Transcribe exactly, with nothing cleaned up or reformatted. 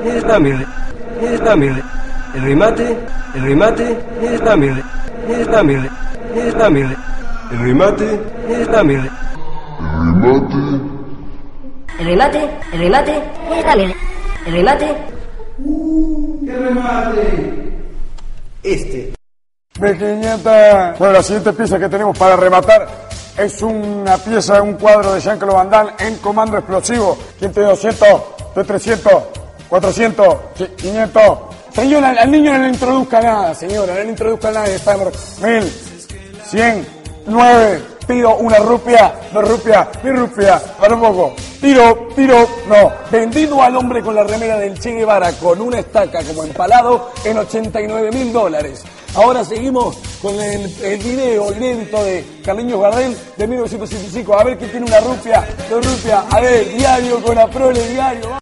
está mire, está mire, el remate, el remate, está mire, está mire, está mire, el remate, está mire, el remate, el remate, está mire, el remate. ¡Uh, qué remate! Este. Pequeñeta. Bueno, la siguiente pieza que tenemos para rematar es una pieza, un cuadro de Jean-Claude Van Damme en Comando Explosivo. ¿Quién te dio doscientos? ¿De trescientos? ¿cuatrocientos? ¿quinientos? Señora, al niño no le introduzca nada, señora, no le introduzca nada. Estamos mil, cien, nueve, pido una rupia, dos rupias, mil rupias, para un poco. Tiro, tiro, no. Vendido al hombre con la remera del Che Guevara con una estaca como empalado en ochenta y nueve mil dólares. Ahora seguimos con el, el video inédito de Carliños Gardel de mil novecientos setenta y cinco. A ver quién tiene una rupia, dos rupias. A ver, diario con la prole, diario.